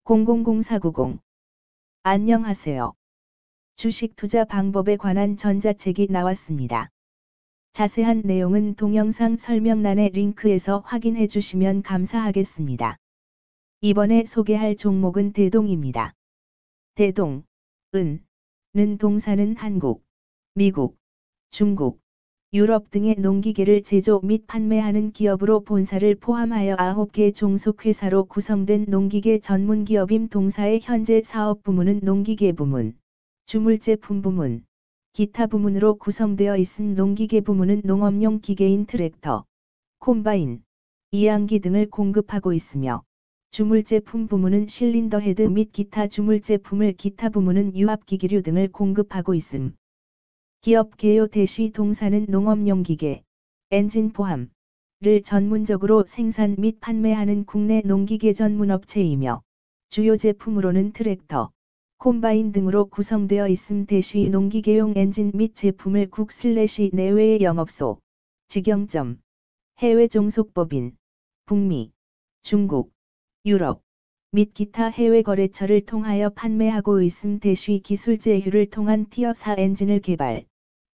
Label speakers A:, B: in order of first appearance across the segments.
A: 000490. 안녕하세요. 주식 투자 방법에 관한 전자책이 나왔습니다. 자세한 내용은 동영상 설명란의 링크에서 확인해 주시면 감사하겠습니다. 이번에 소개할 종목은 대동입니다. 대동, 는 동사는 한국, 미국, 중국, 유럽 등의 농기계를 제조 및 판매하는 기업으로 본사를 포함하여 9개 종속회사로 구성된 농기계 전문기업임. 동사의 현재 사업 부문은 농기계 부문, 주물제품 부문, 기타 부문으로 구성되어 있음. 농기계 부문은 농업용 기계인 트랙터, 콤바인, 이양기 등을 공급하고 있으며, 주물제품 부문은 실린더 헤드 및 기타 주물제품을, 기타 부문은 유압기기류 등을 공급하고 있음. 기업 개요 대시 동사는 농업용 기계, 엔진 포함, 를 전문적으로 생산 및 판매하는 국내 농기계 전문업체이며, 주요 제품으로는 트랙터, 콤바인 등으로 구성되어 있음. 대시 농기계용 엔진 및 제품을 국내외의 영업소, 직영점, 해외 종속법인, 북미, 중국, 유럽, 및 기타 해외 거래처를 통하여 판매하고 있음. 대시 기술 제휴를 통한 티어 4 엔진을 개발,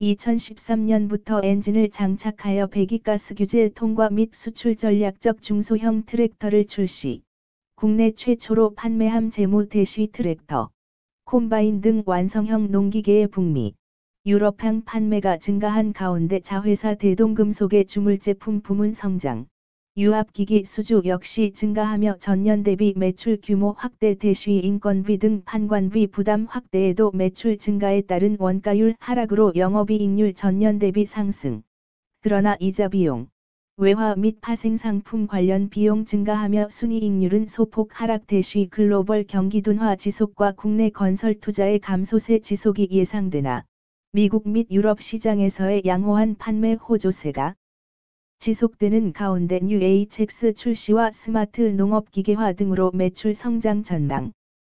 A: 2013년부터 엔진을 장착하여 배기가스 규제 통과 및 수출 전략적 중소형 트랙터를 출시, 국내 최초로 판매함. 재무 대시 트랙터, 콤바인 등 완성형 농기계의 북미, 유럽향 판매가 증가한 가운데 자회사 대동금속의 주물제품 부문 성장, 유압기기 수주 역시 증가하며 전년 대비 매출 규모 확대, 대시 인건비 등 판관비 부담 확대에도 매출 증가에 따른 원가율 하락으로 영업이익률 전년 대비 상승. 그러나 이자 비용, 외화 및 파생 상품 관련 비용 증가하며 순이익률은 소폭 하락. 대시 글로벌 경기 둔화 지속과 국내 건설 투자의 감소세 지속이 예상되나 미국 및 유럽 시장에서의 양호한 판매 호조세가 지속되는 가운데 뉴 HX 출시와 스마트 농업기계화 등으로 매출 성장 전망.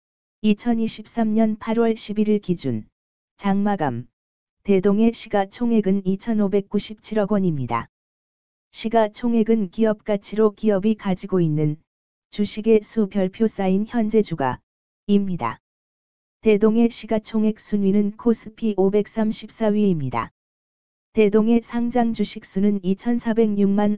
A: 2023년 8월 11일 기준 장마감 대동의 시가총액은 2,597억 원입니다. 시가총액은 기업가치로 기업이 가지고 있는 주식의 수 별표 쌓인 현재 주가입니다. 대동의 시가총액 순위는 코스피 534위입니다. 대동의 상장 주식 수는 2,406만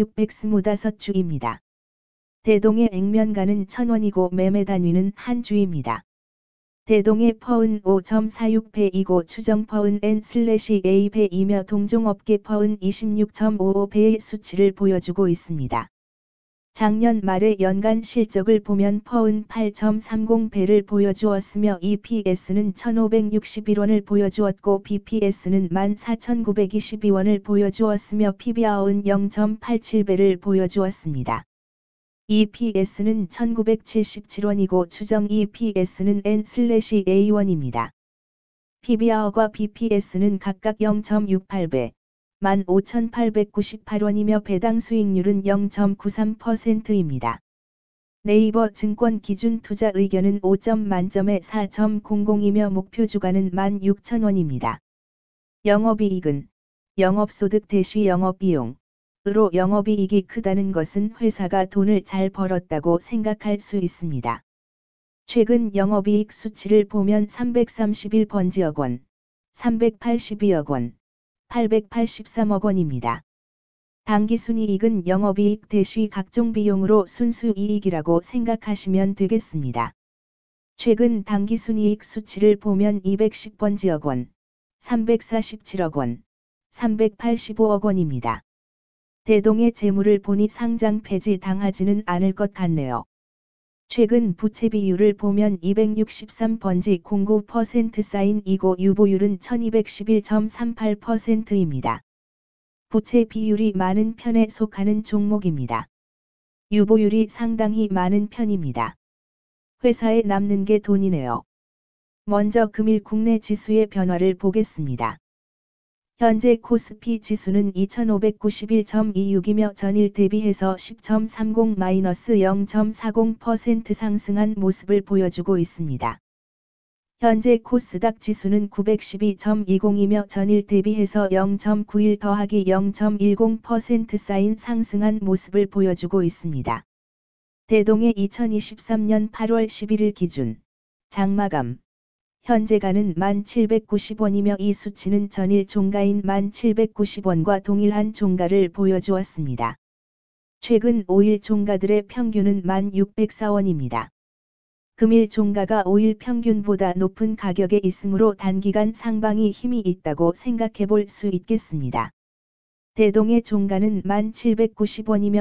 A: 5,625주입니다. 대동의 액면가는 1,000원이고 매매 단위는 한 주입니다. 대동의 퍼은 5.46배이고 추정 퍼은 N/A배이며 동종업계 퍼은 26.55배의 수치를 보여주고 있습니다. 작년 말의 연간 실적을 보면 퍼은 8.30배를 보여주었으며 EPS는 1,561원을 보여주었고 BPS는 14,922원을 보여주었으며 PBR은 0.87배를 보여주었습니다. EPS는 1,977원이고 추정 EPS는 N/A1입니다. PBR과 BPS는 각각 0.68배, 15,898원이며 배당 수익률은 0.93%입니다. 네이버 증권 기준 투자 의견은 5점 만점에 4.00이며 목표 주가는 16,000원입니다. 영업이익은 영업소득 대시 영업비용으로 영업이익이 크다는 것은 회사가 돈을 잘 벌었다고 생각할 수 있습니다. 최근 영업이익 수치를 보면 331번지억 원, 382억 원, 883억 원입니다. 당기순이익은 영업이익 대시 각종 비용으로 순수이익이라고 생각하시면 되겠습니다. 최근 당기순이익 수치를 보면 210번지억 원, 347억 원, 385억 원입니다. 대동의 재물을 보니 상장 폐지 당하지는 않을 것 같네요. 최근 부채 비율을 보면 263.09% 쌓인이고 유보율은 1211.38%입니다. 부채 비율이 많은 편에 속하는 종목입니다. 유보율이 상당히 많은 편입니다. 회사에 남는 게 돈이네요. 먼저 금일 국내 지수의 변화를 보겠습니다. 현재 코스피 지수는 2591.26이며 전일 대비해서 10.30-0.40% 상승한 모습을 보여주고 있습니다. 현재 코스닥 지수는 912.20이며 전일 대비해서 0.91 더하기 0.10% 쌓인 상승한 모습을 보여주고 있습니다. 대동의 2023년 8월 11일 기준 장마감 현재가는 1,790원이며 이 수치는 전일 종가인 1,790원과 동일한 종가를 보여주었습니다. 최근 5일 종가들의 평균은 1,604원입니다. 금일 종가가 5일 평균보다 높은 가격에 있으므로 단기간 상방이 힘이 있다고 생각해 볼 수 있겠습니다. 대동의 종가는 1,790원이며